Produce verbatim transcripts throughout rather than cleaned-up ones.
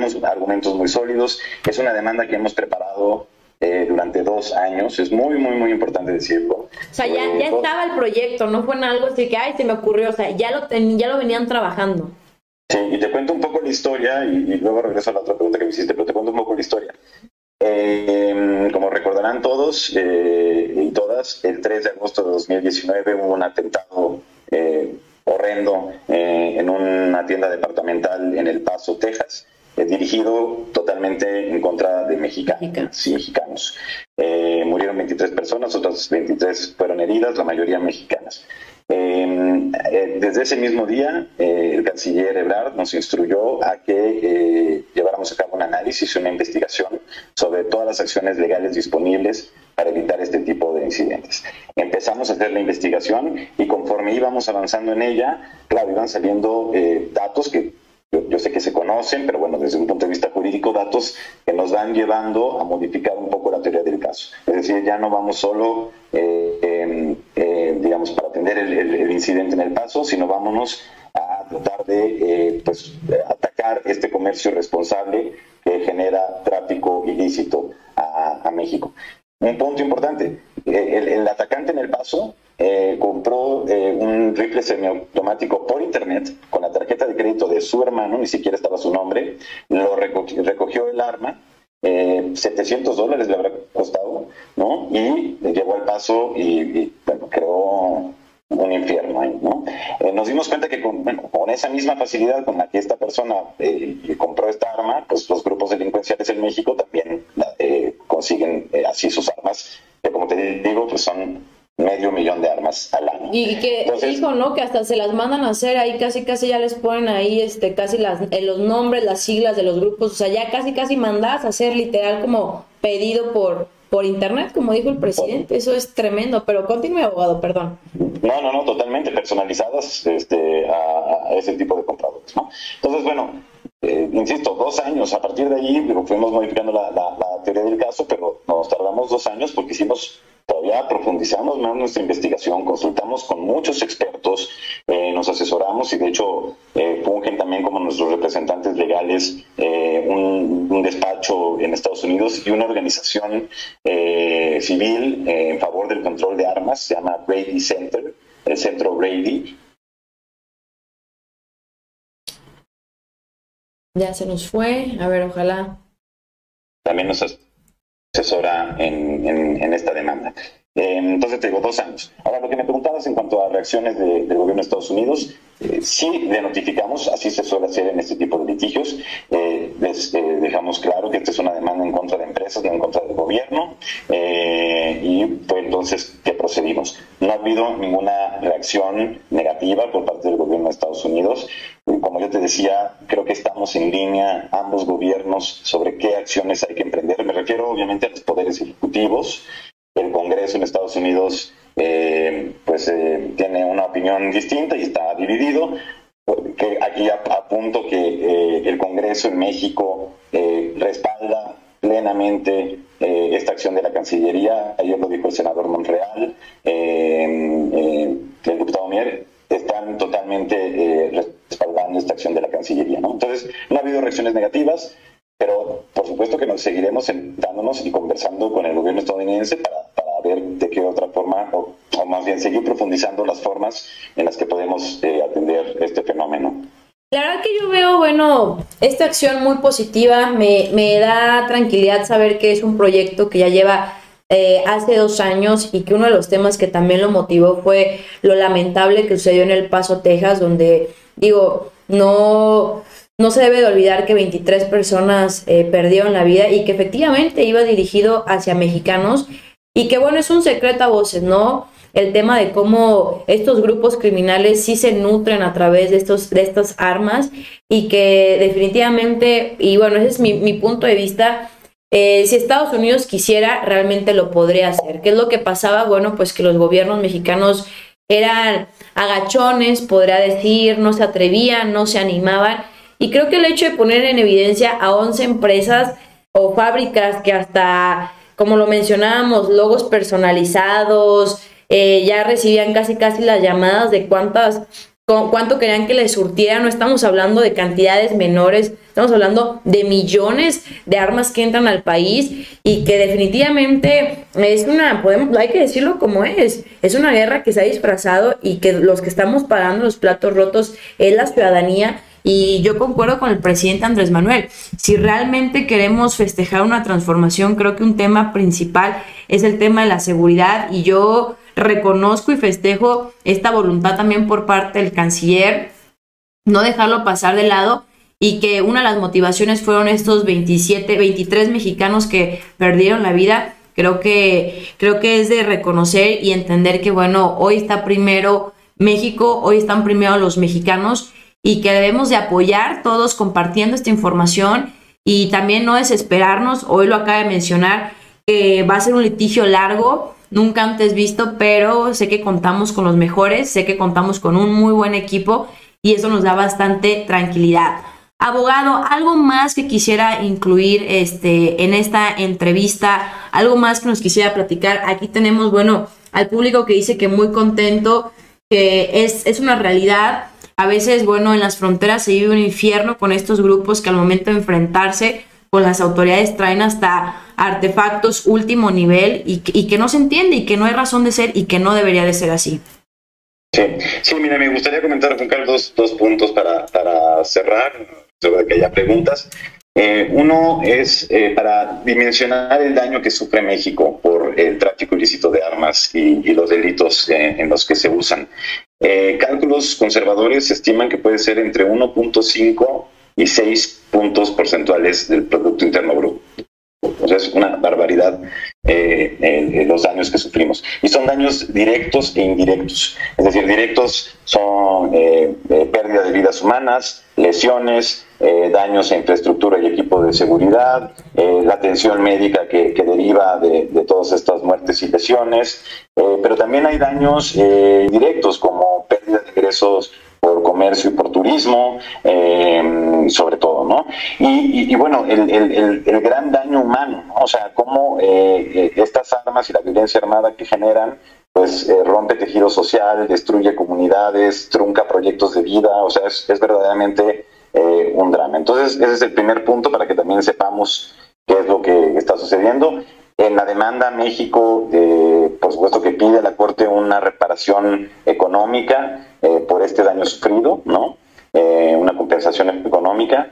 tenemos argumentos muy sólidos. Es una demanda que hemos preparado eh, durante dos años. Es muy, muy, muy importante decirlo. O sea, ya, ya estaba el proyecto, no fue en algo así que, ay, se me ocurrió. O sea, ya lo, ten, ya lo venían trabajando. Sí, y te cuento un poco la historia y, y luego regreso a la otra pregunta que me hiciste, pero te cuento un poco la historia. Eh, como recordarán todos eh, y todas, el tres de agosto de dos mil diecinueve hubo un atentado eh, horrendo eh, en una tienda departamental en El Paso, Texas, eh, dirigido totalmente en contra de mexicanos y mexicanos. Eh, murieron veintitrés personas, otras veintitrés fueron heridas, la mayoría mexicanas. Eh, eh, desde ese mismo día, eh, el canciller Ebrard nos instruyó a que eh, lleváramos a cabo un análisis y una investigación sobre todas las acciones legales disponibles para evitar este tipo de incidentes. Empezamos a hacer la investigación y conforme íbamos avanzando en ella, claro, iban saliendo eh, datos que yo, yo sé que se conocen, pero bueno, desde un punto de vista jurídico, datos que nos van llevando a modificar un poco la teoría del caso. Es decir, ya no vamos solo, eh, eh, eh, digamos, para atender el, el, el incidente en El Paso, sino vámonos a tratar de eh, pues, atacar este comercio responsable que genera tráfico ilícito a, a México. Un punto importante, el, el atacante en El Paso eh, compró eh, un rifle semiautomático por internet con la tarjeta de crédito de su hermano, ni siquiera estaba su nombre, lo recogió, recogió el arma, eh, setecientos dólares le habrá costado, ¿no? Y llegó al Paso y, y bueno, creó un infierno ahí, ¿no? Eh, nos dimos cuenta que con, bueno, con esa misma facilidad con la que esta persona eh, compró esta arma, pues los grupos delincuenciales en México también eh, consiguen eh, así sus armas, que como te digo, pues son medio millón de armas al año. Y que Entonces, dijo, ¿no? Que hasta se las mandan a hacer ahí, casi casi ya les ponen ahí este casi las eh, los nombres, las siglas de los grupos, o sea, ya casi casi mandas a hacer literal como pedido por por internet, como dijo el presidente. Eso es tremendo, pero continúe, abogado, perdón. No, no, no, totalmente personalizadas este, a, a ese tipo de compradores, ¿no? Entonces, bueno, eh, insisto, dos años, a partir de ahí digo, fuimos modificando la, la, la teoría del caso, pero nos tardamos dos años porque hicimos, todavía profundizamos más nuestra investigación, consultamos con muchos expertos, eh, nos asesoramos y de hecho eh, fungen también como nuestros representantes legales eh, un, un despacho en Estados Unidos y una organización eh, civil eh, en favor del control de armas, se llama Brady Center, el centro Brady. Ya se nos fue, a ver, ojalá. También nos asesora en, en, en esta demanda. Eh, entonces te digo, dos años. Ahora, lo que me preguntabas en cuanto a reacciones de, del gobierno de Estados Unidos, eh, sí le notificamos, así se suele hacer en este tipo de litigios, eh, les eh, dejamos claro que esta es una demanda en contra de empresas, no en contra del gobierno, eh, y fue entonces que procedimos. No ha habido ninguna reacción negativa por parte del gobierno de Estados Unidos. Como yo te decía, creo que estamos en línea, ambos gobiernos, sobre qué acciones hay que emprender. Me refiero obviamente a los poderes ejecutivos. El Congreso en Estados Unidos eh, pues eh, tiene una opinión distinta y está dividido. Que aquí apunto que eh, el Congreso en México eh, respalda plenamente eh, esta acción de la Cancillería. Ayer lo dijo el senador Monreal, eh, eh, el diputado Mier, están totalmente eh, respaldando esta acción de la Cancillería, ¿no? Entonces, no ha habido reacciones negativas, pero por supuesto que nos seguiremos sentándonos y conversando con el gobierno estadounidense para, para ver de qué otra forma, o, o más bien seguir profundizando las formas en las que podemos eh, atender este fenómeno. La verdad que yo veo, bueno, esta acción muy positiva, me, me da tranquilidad saber que es un proyecto que ya lleva eh, hace dos años y que uno de los temas que también lo motivó fue lo lamentable que sucedió en El Paso, Texas, donde, digo, no... No se debe de olvidar que veintitrés personas eh, perdieron la vida y que efectivamente iba dirigido hacia mexicanos y que, bueno, es un secreto a voces, ¿no? El tema de cómo estos grupos criminales sí se nutren a través de, estos, de estas armas y que definitivamente, y bueno, ese es mi, mi punto de vista, eh, si Estados Unidos quisiera, realmente lo podría hacer. ¿Qué es lo que pasaba? Bueno, pues que los gobiernos mexicanos eran agachones, podría decir, no se atrevían, no se animaban. Y creo que el hecho de poner en evidencia a once empresas o fábricas que hasta, como lo mencionábamos, logos personalizados, eh, ya recibían casi casi las llamadas de cuántas cuánto querían que les surtieran. No estamos hablando de cantidades menores, estamos hablando de millones de armas que entran al país y que definitivamente es una, podemos, hay que decirlo como es, es una guerra que se ha disfrazado y que los que estamos pagando los platos rotos es la ciudadanía. Y yo concuerdo con el presidente Andrés Manuel. Si realmente queremos festejar una transformación, creo que un tema principal es el tema de la seguridad, y yo reconozco y festejo esta voluntad también por parte del canciller, no dejarlo pasar de lado, y que una de las motivaciones fueron estos veintisiete, veintitrés mexicanos que perdieron la vida. Creo que, creo que es de reconocer y entender que, bueno, hoy está primero México, hoy están primero los mexicanos, y que debemos de apoyar todos compartiendo esta información y también no desesperarnos. Hoy lo acaba de mencionar, que va a ser un litigio largo, nunca antes visto, pero sé que contamos con los mejores, sé que contamos con un muy buen equipo y eso nos da bastante tranquilidad. Abogado, ¿algo más que quisiera incluir este, en esta entrevista? ¿Algo más que nos quisiera platicar? Aquí tenemos, bueno, al público que dice que muy contento, que es, es una realidad. A veces, bueno, en las fronteras se vive un infierno con estos grupos que al momento de enfrentarse con las autoridades traen hasta artefactos último nivel y, y que no se entiende y que no hay razón de ser y que no debería de ser así. Sí, sí, mira, me gustaría comentar, Juan Carlos, dos, dos puntos para, para cerrar, sobre que haya preguntas. Eh, uno es eh, para dimensionar el daño que sufre México por el tráfico ilícito de armas y, y los delitos eh, en los que se usan. Eh, cálculos conservadores estiman que puede ser entre uno punto cinco y seis puntos porcentuales del Producto Interno Bruto. O sea, es una barbaridad eh, eh, los daños que sufrimos. Y son daños directos e indirectos. Es decir, directos son eh, eh, pérdida de vidas humanas, lesiones, eh, daños a infraestructura y equipo de seguridad, eh, la atención médica que, que deriva de, de todas estas muertes y lesiones. Eh, pero también hay daños eh, directos como pérdida de ingresos por comercio y por turismo, eh, sobre todo, ¿no? Y, y, y bueno, el, el, el, el gran daño humano, ¿no? O sea, cómo eh, estas armas y la violencia armada que generan, pues eh, rompe tejido social, destruye comunidades, trunca proyectos de vida, o sea, es, es verdaderamente eh, un drama. Entonces, ese es el primer punto para que también sepamos qué es lo que está sucediendo. En la demanda, México, eh, por supuesto que pide a la Corte una reparación económica eh, por este daño sufrido, ¿no? Eh, una compensación económica,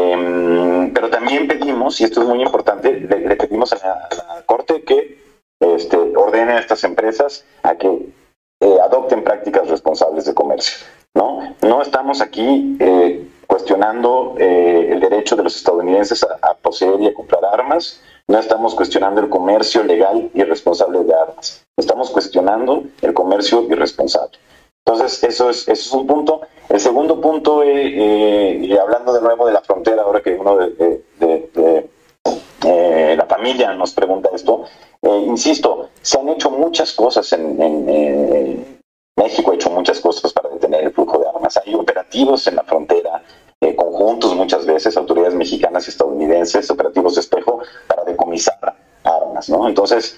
eh, pero también pedimos, y esto es muy importante, le, le pedimos a la, a la Corte que este, ordene a estas empresas a que eh, adopten prácticas responsables de comercio, ¿no? No estamos aquí eh, cuestionando eh, el derecho de los estadounidenses a, a poseer y a comprar armas. No estamos cuestionando el comercio legal y responsable de armas. Estamos cuestionando el comercio irresponsable. Entonces, eso es, eso es un punto. El segundo punto, eh, eh, y hablando de nuevo de la frontera, ahora que uno de, de, de, de eh, la familia nos pregunta esto, eh, insisto, se han hecho muchas cosas en, en eh, México, ha hecho muchas cosas para detener el flujo de armas. Hay operativos en la frontera, Eh, conjuntos muchas veces, autoridades mexicanas y estadounidenses, operativos de espejo para decomisar armas, ¿no? Entonces,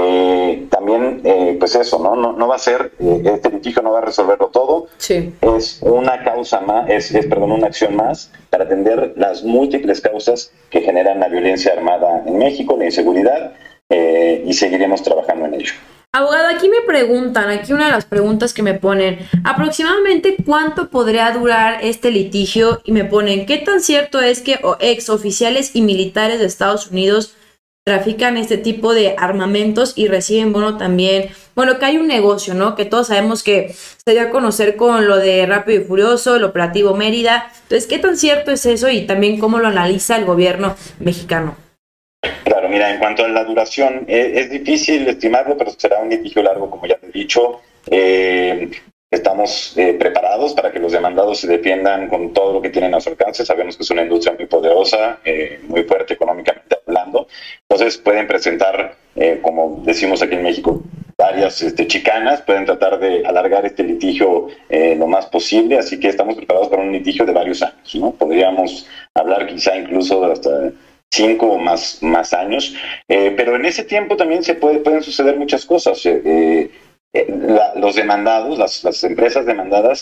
eh, también, eh, pues eso, ¿no? No, no va a ser, eh, este litigio no va a resolverlo todo, sí. Es una causa más, es, es, perdón, una acción más para atender las múltiples causas que generan la violencia armada en México, la inseguridad, eh, y seguiremos trabajando en ello. Abogado, aquí me preguntan, aquí una de las preguntas que me ponen, aproximadamente cuánto podría durar este litigio, y me ponen, ¿qué tan cierto es que ex oficiales y militares de Estados Unidos trafican este tipo de armamentos y reciben, bueno, también, bueno, que hay un negocio, ¿no? Que todos sabemos que se dio a conocer con lo de Rápido y Furioso, el operativo Mérida. Entonces, ¿qué tan cierto es eso y también cómo lo analiza el gobierno mexicano? Claro, mira, en cuanto a la duración, eh, es difícil estimarlo, pero será un litigio largo, como ya te he dicho. Eh, estamos eh, preparados para que los demandados se defiendan con todo lo que tienen a su alcance. Sabemos que es una industria muy poderosa, eh, muy fuerte económicamente hablando. Entonces pueden presentar, eh, como decimos aquí en México, varias este, chicanas, pueden tratar de alargar este litigio eh, lo más posible, así que estamos preparados para un litigio de varios años, ¿no? Podríamos hablar quizá incluso de hasta cinco o más, más años, eh, pero en ese tiempo también se puede, pueden suceder muchas cosas. Eh, eh, la, los demandados, las, las empresas demandadas,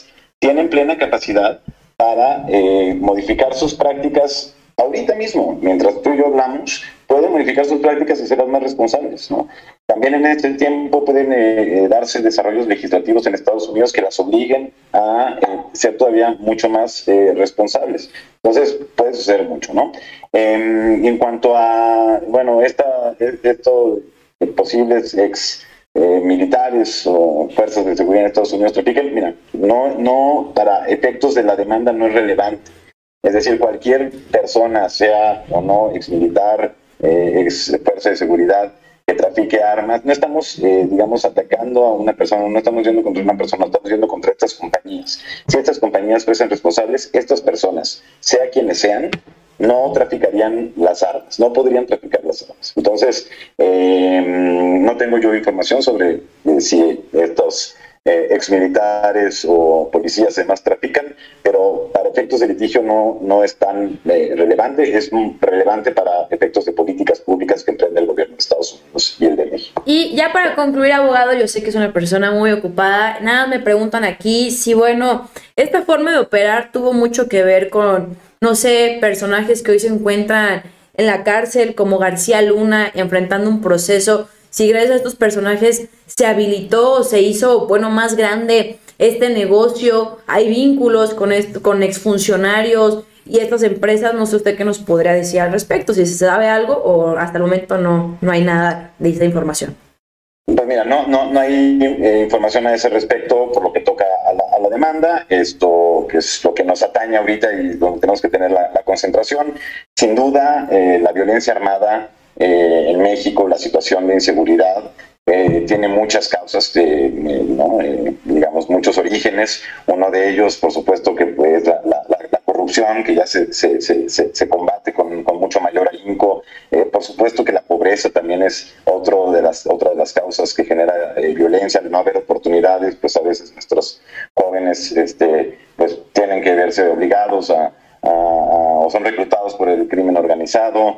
tienen plena capacidad para eh, modificar sus prácticas ahorita mismo, mientras tú y yo hablamos, pueden modificar sus prácticas y ser las más responsables, ¿no? También en este tiempo pueden eh, darse desarrollos legislativos en Estados Unidos que las obliguen a eh, ser todavía mucho más eh, responsables. Entonces, puede suceder mucho, ¿no? Eh, y en cuanto a, bueno, esta, esto, eh, posibles ex eh, militares o fuerzas de seguridad en Estados Unidos trafiquen, mira, no, no, para efectos de la demanda no es relevante. Es decir, cualquier persona, sea o no ex militar, eh, ex fuerza de seguridad, que trafique armas, no estamos, eh, digamos, atacando a una persona, no estamos yendo contra una persona, estamos yendo contra estas compañías. Si estas compañías fuesen responsables, estas personas, sea quienes sean, no traficarían las armas, no podrían traficar las armas. Entonces, eh, no tengo yo información sobre eh, si estos eh, exmilitares o policías demás trafican, pero para efectos de litigio no, no es tan eh, relevante, es relevante para efectos de políticas públicas que emprende el gobierno de Estados Unidos y el de México. Y ya para concluir, abogado, yo sé que es una persona muy ocupada, nada, me preguntan aquí si, bueno, esta forma de operar tuvo mucho que ver con, no sé, personajes que hoy se encuentran en la cárcel como García Luna enfrentando un proceso, si gracias a estos personajes se habilitó, se hizo, bueno, más grande este negocio, hay vínculos con, esto, con exfuncionarios y estas empresas, no sé usted qué nos podría decir al respecto, si se sabe algo o hasta el momento no, no hay nada de esta información. Pues mira, no, no, no hay eh, información a ese respecto por lo que toca a la, a la demanda, esto que es lo que nos atañe ahorita y donde tenemos que tener la, la concentración. Sin duda, eh, la violencia armada eh, en México, la situación de inseguridad, eh, tiene muchas causas, de, eh, ¿no? eh, digamos, muchos orígenes. Uno de ellos, por supuesto, que es la, la, la corrupción, que ya se, se, se, se combate con, con mucho mayor ahínco. Eh, por supuesto que la pobreza también es otro de las, otra de las causas que genera eh, violencia, al no haber oportunidades, pues a veces nuestros jóvenes este, pues, tienen que verse obligados a, a, a o son reclutados por el crimen organizado.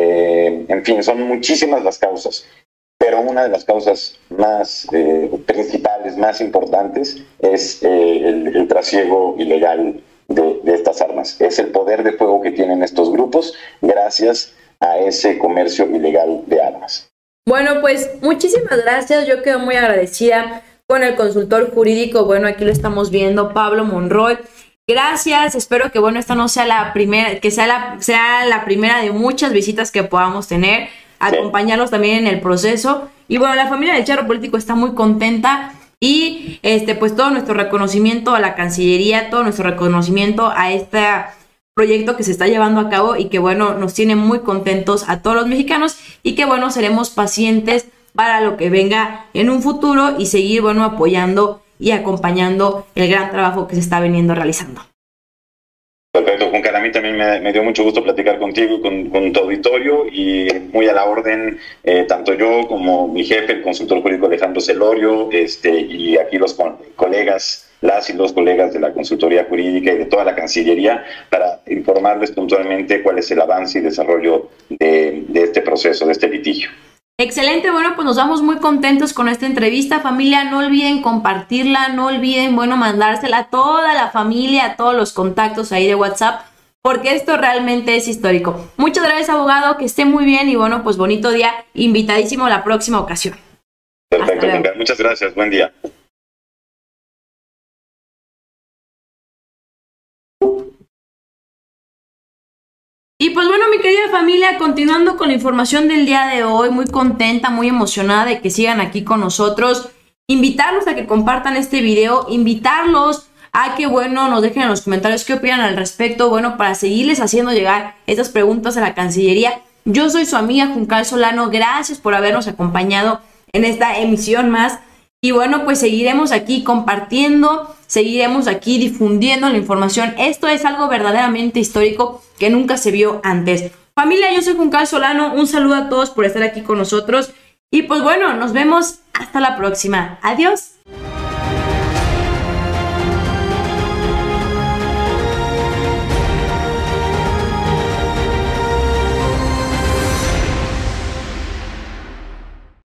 Eh, en fin, son muchísimas las causas. Pero una de las causas más eh, principales, más importantes, es eh, el, el trasiego ilegal de, de estas armas. Es el poder de fuego que tienen estos grupos gracias a ese comercio ilegal de armas. Bueno, pues muchísimas gracias. Yo quedo muy agradecida con el consultor jurídico. Bueno, aquí lo estamos viendo, Pablo Monroy. Gracias. Espero que, bueno, esta no sea la primera, que sea la, sea la primera de muchas visitas que podamos tener. Acompañarlos también en el proceso. Y bueno, la familia del Charro Político está muy contenta y este pues todo nuestro reconocimiento a la Cancillería, todo nuestro reconocimiento a este proyecto que se está llevando a cabo y que bueno, nos tiene muy contentos a todos los mexicanos y que bueno, seremos pacientes para lo que venga en un futuro y seguir bueno, apoyando y acompañando el gran trabajo que se está veniendo realizando. Perfecto, Juncal, a mí también me, me dio mucho gusto platicar contigo, con, con tu auditorio y muy a la orden, eh, tanto yo como mi jefe, el consultor jurídico Alejandro Celorio, este, y aquí los con, colegas, las y los colegas de la consultoría jurídica y de toda la Cancillería, para informarles puntualmente cuál es el avance y desarrollo de, de este proceso, de este litigio. Excelente, bueno, pues nos vamos muy contentos con esta entrevista, familia, no olviden compartirla, no olviden, bueno, mandársela a toda la familia, a todos los contactos ahí de WhatsApp, porque esto realmente es histórico. Muchas gracias, abogado, que esté muy bien y bueno, pues bonito día, invitadísimo a la próxima ocasión. Perfecto, muchas gracias, buen día. Y pues bueno, mi querida familia, continuando con la información del día de hoy, muy contenta, muy emocionada de que sigan aquí con nosotros, invitarlos a que compartan este video, invitarlos a que, bueno, nos dejen en los comentarios qué opinan al respecto, bueno, para seguirles haciendo llegar estas preguntas a la Cancillería. Yo soy su amiga Juncal Solano, gracias por habernos acompañado en esta emisión más. Y bueno, pues seguiremos aquí compartiendo, seguiremos aquí difundiendo la información. Esto es algo verdaderamente histórico que nunca se vio antes. Familia, yo soy Juncal Solano, un saludo a todos por estar aquí con nosotros. Y pues bueno, nos vemos hasta la próxima. Adiós.